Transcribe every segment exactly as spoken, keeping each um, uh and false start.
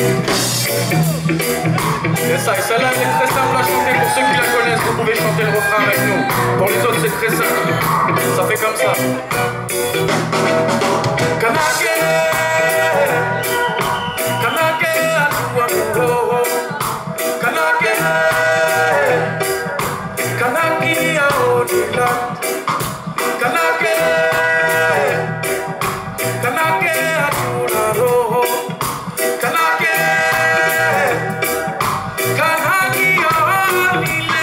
C'est ça, et celle-là elle est très simple à chanter. Pour ceux qui la connaissent, vous pouvez chanter le refrain avec nous. Pour les autres, c'est très simple. Ça fait comme ça. Kanake, Kanake, Atuamuro, Kanake, Kanaki, Aonila, Kanake, Kanake, Atularo, Kanake, Kanaki, Aonile.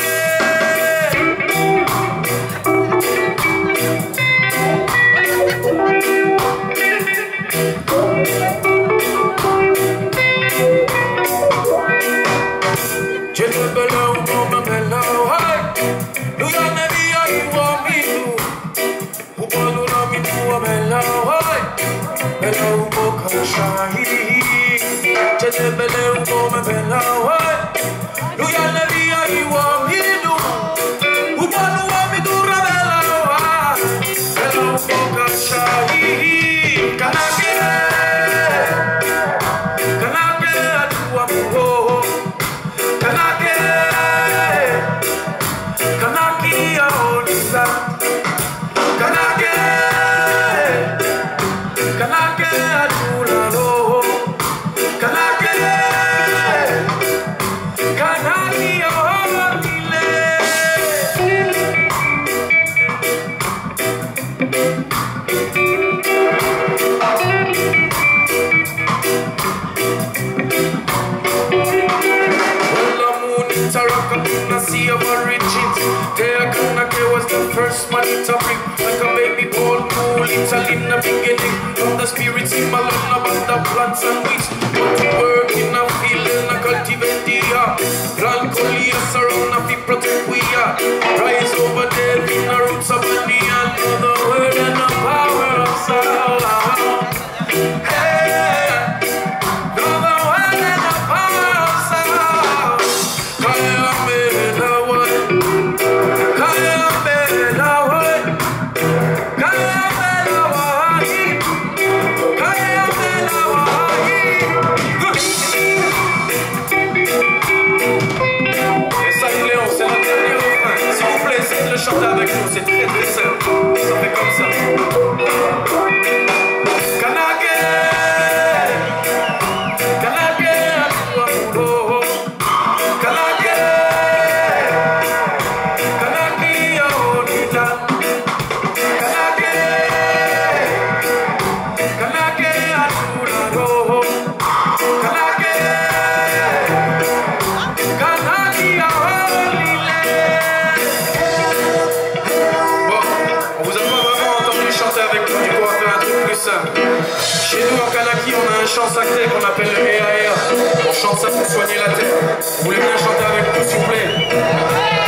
First money to bring like a baby born cool. It's all in the beginning. From the spirits in my love about the plants and weeds. But to work in a field and a cultivate the art. Plant collier surround a fi protect we are. Rise over there in the roots of the neon. The word and the power of sound. Hey, know the word and the power of sound. Kaya me the one. Kaya me. Chantez avec nous, c'est très très simple. Ça fait comme ça. Kanake, Kanake, Atuamuro, Kanake, Kanaki, Aonila, Kanake, Kanake, Atularo, Kanake, Kanaki, Aonile. Chez nous en Kanaki, on a un chant sacré qu'on appelle le E A R. On chante ça pour soigner la terre. Vous voulez bien chanter avec nous, s'il vous plaît?